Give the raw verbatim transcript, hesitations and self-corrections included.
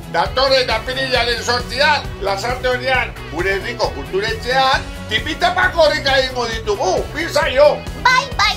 Datorren apirilaren sortzian, lasarte horian, gure herriko kulturetxean, tipitapako horrika egingo ditugu, bizaio! Bai, bai!